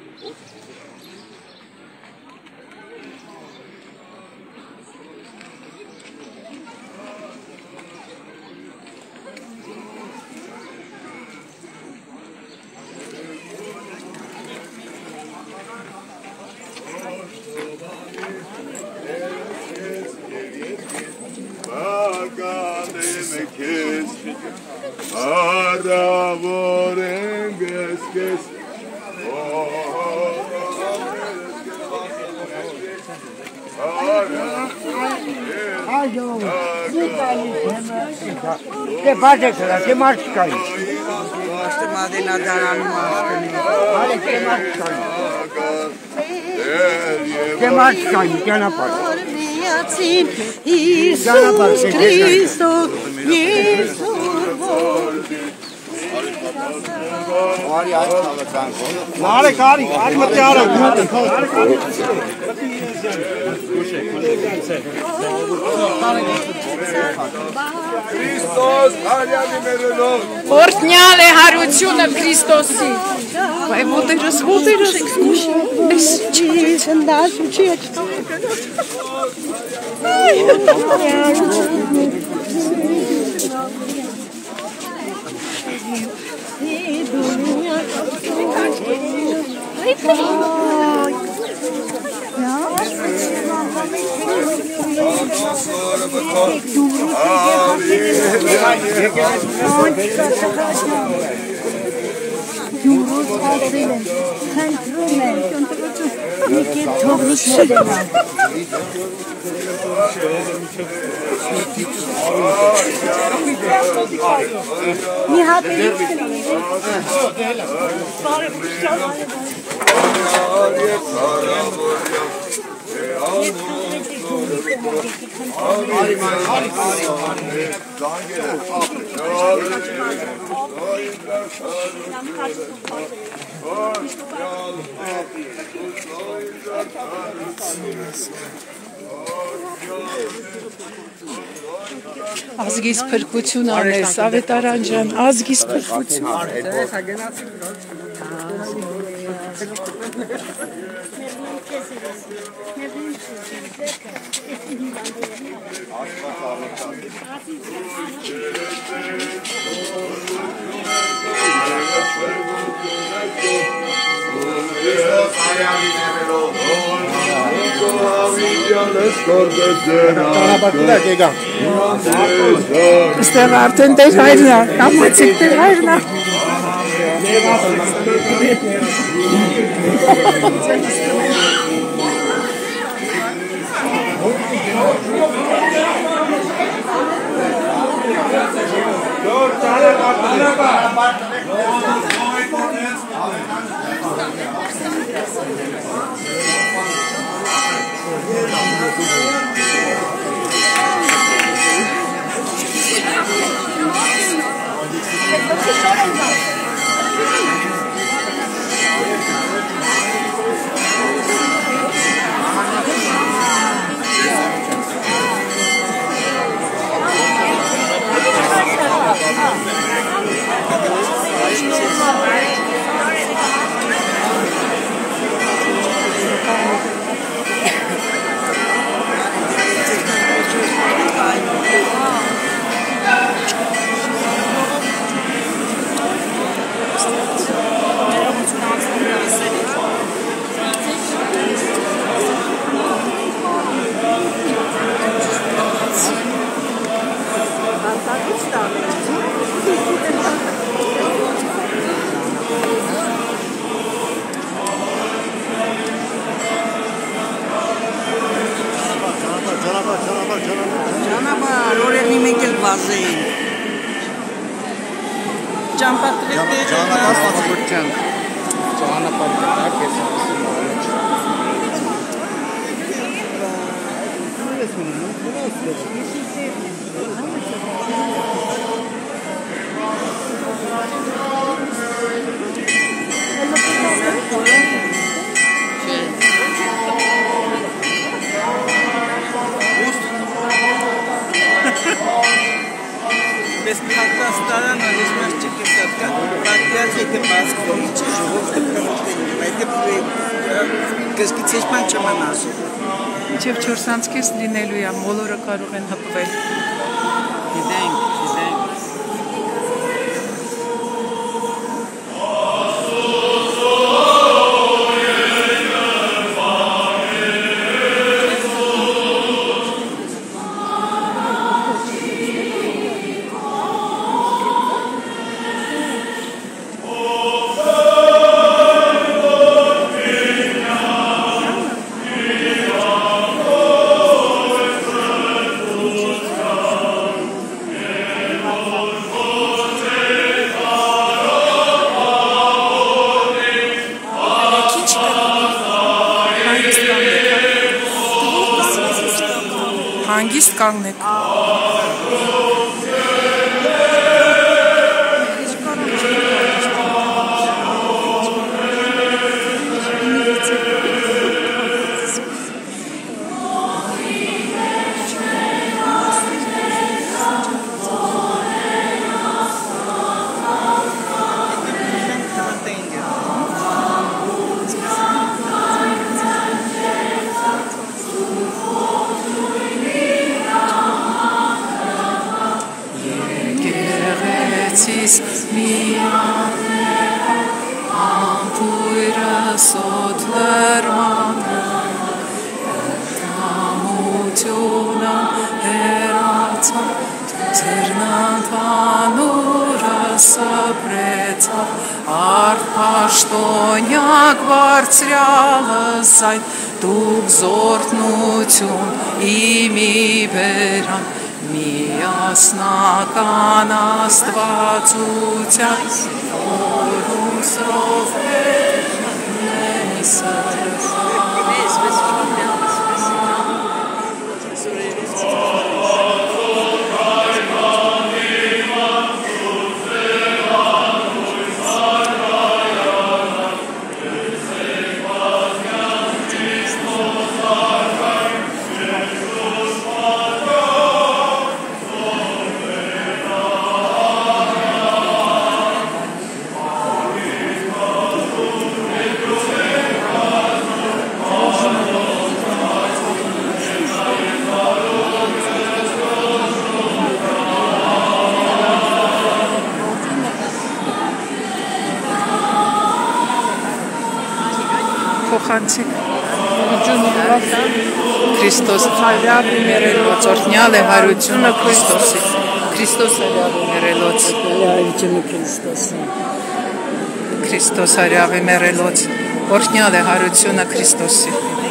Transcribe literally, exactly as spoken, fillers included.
Te bate la che marca. Ste madena dananu maskani. Ale che marca. Che marca, che na pa. Iisus Hristos, Iisus Nare cari, cari mate a ra. Hristos, alea numărul nou. Ortneale hariciună Hristosi. Vai mutărăs, mutărăs. ce ce dați ce Ազգիս փրկություն անես, ավետարան ջան, ազգիս փրկություն։ Ստեղ արդեն դեր հայրնա, կամացիկ դեր հայրնա։ Asta Կզգիցեի բան չեմ ասում։ Եվ չորս անցքես լինելու է, բոլորը կարող են հպվել։ Գիտենք, գիտենք։ Հանգիստ կանգնեք։ Եկեղեցիս միանե ամպույրը սոտ լրմանը Համությունը հերացավ Ձերնանթանուրը սպրեցավ Արդ պաշտոնյակ բարձրյալս այն Դուք զորտնություն իմի բերան Միասնական աստվածության Որում սրով պետնեն Փոխանցիկ Քրիստոս հայրաբի մերելոց օրհնյալ է հարությունը Քրիստոսի Քրիստոս հայրաբի մերելոց Հայրությունը Քրիստոսի Քրիստոս հայրաբի մերելոց օրհնյալ է հարությունը Քրիստոսի